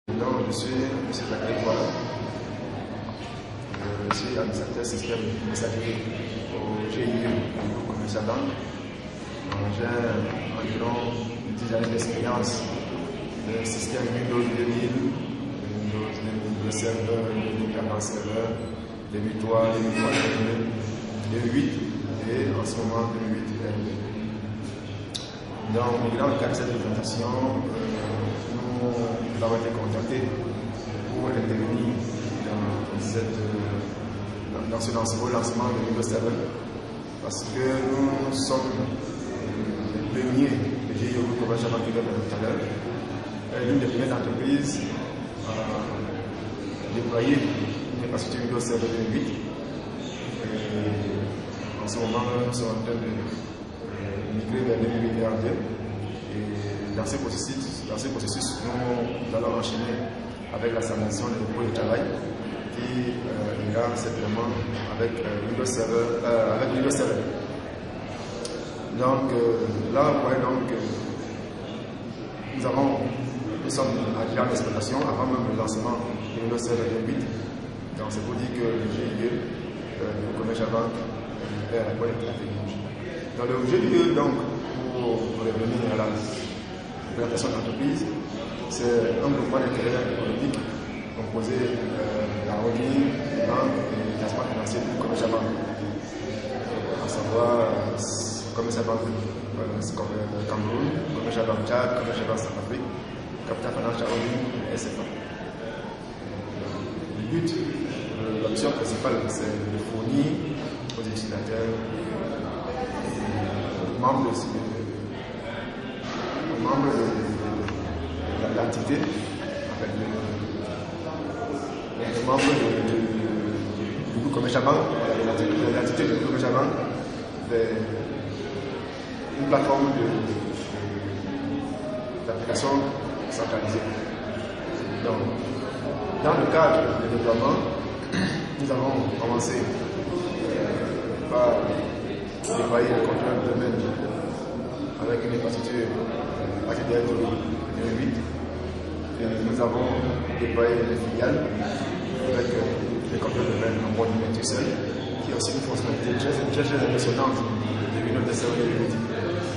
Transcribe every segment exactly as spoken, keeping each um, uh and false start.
Donc, je suis M. Zachary Voilà. Je suis administrateur système messagerie au G I E du groupe Commercial Bank. J'ai environ dix années d'expérience dans le système Windows deux mille, Windows deux mille Server, deux mille quarante Server, deux mille trois, deux mille trois, deux mille huit et en ce moment deux mille huit. Donc, dans le cadre de cette présentation, nous avons été contactés pour intervenir dans, cette, dans ce lancement, lancement de Windows sept parce que nous sommes les premiers, le G I O Group Commercial Bank tout à l'heure, l'une des premières entreprises à déployer une capacité Windows sept deux mille huit. Et en ce moment, nous sommes en train de migrer vers deux mille huit R deux. Et dans ce processus, dans ce processus nous allons enchaîner avec la standardisation des dépôts de travail qui euh, ira certainement avec euh, Windows Server. Euh, avec Windows Server. Donc euh, là, vous voyez donc euh, nous avons nous sommes à en exploitation avant même le lancement de Windows Server deux mille huit. Donc c'est pour dire que le G I E, euh, le Commercial Bank, est à la bonne stratégie. Dans le G I E, donc, pour revenir à la présentation d'entreprise, c'est un groupement d'intérêt économique composé de la holding, des banques et des placements financiers du Commercial Bank. À savoir, Commercial Bank Cameroun, Commercial Bank Tchad, Commercial Bank Centrafrique, Capital Financial Holding et S F A. Le but, l'option principale, c'est de fournir aux utilisateurs membres de, membres de, de, de l'activité, avec les, les membres de, de, de, du groupe Commercial Bank, de l'activité du groupe Commercial Bank, une plateforme d'application centralisée. Donc, dans le cadre du déploiement, nous avons commencé par déployer le contrôle de domaine avec une infrastructure H D D deux mille huit. Et nous avons déployé les filiales avec les contrôles de domaine en mode multi-seul, qui est aussi une fonctionnalité très, très, très impressionnante de Windows deux mille huit.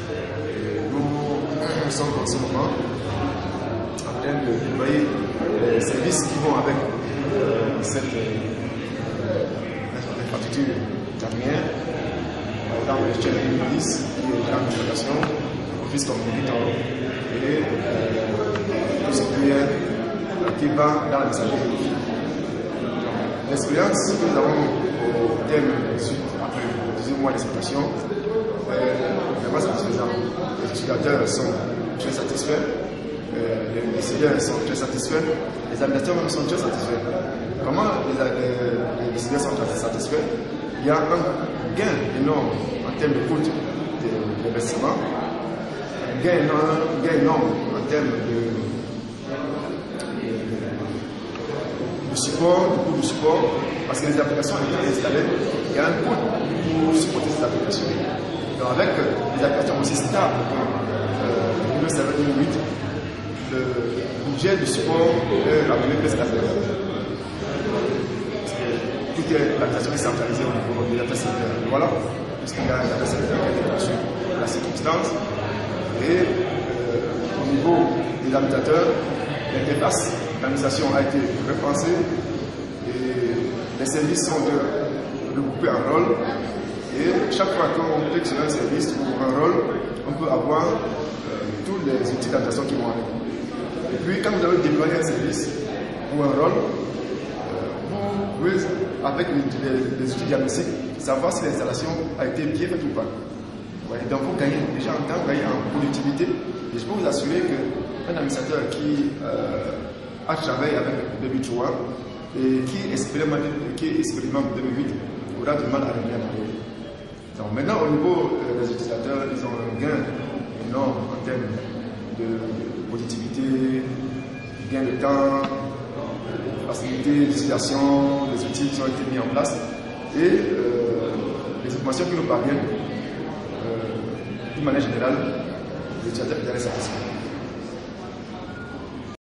Nous sommes en ce moment en train de déployer les services qui vont avec euh, cette euh, infrastructure dernière. Dans le G N dix, qui est l'administration, Office Communicator et euh, tout ce qui, est, qui va dans la messagerie. L'expérience que nous avons au terme de après dix-huit mois d'exploitation est vraiment satisfaisante. Les utilisateurs sont très satisfaits, euh, les décideurs sont très satisfaits, les administrateurs même sont très satisfaits. Comment les, les, les décideurs sont très satisfaits? Il y a un gain énorme en termes de coût d'investissement, un gain énorme, gain énorme en termes de, de support, du coût du support, parce que les applications étant installées, il y a un coût pour supporter ces applications. Donc avec des applications aussi stables comme Windows sept deux mille huit, le budget du support est ramené presque à zéro. Toute l'application est centralisée au niveau de l'adresse serveur. Voilà, puisqu'il y a une adresse serveur qui a été conçue pour la circonstance. Et euh, au niveau des administrateurs, l'interface d'administration a été repensée et les services sont regroupés en rôle. Et chaque fois qu'on clique sur un service ou un rôle, on peut avoir euh, tous les outils d'administration qui vont avec. Et puis, quand vous avez déployé un service ou un rôle, oui, avec les, les, les outils diagnostiques, savoir si l'installation a été bien faite ou pas. Ouais, donc, vous gagnez déjà en temps, vous gagnez en productivité. Et je peux vous assurer qu'un administrateur qui euh, a travaillé avec deux mille trois et qui expérimente, qui expérimente deux mille huit aura du mal à revenir en arrière. Donc, maintenant, au niveau euh, des utilisateurs, ils ont un gain énorme en termes de, de productivité, gain de temps, facilité d'utilisation, les outils qui ont été mis en place et euh, les informations qui nous parviennent, euh, d'une manière générale, les utilisateurs sont satisfaits.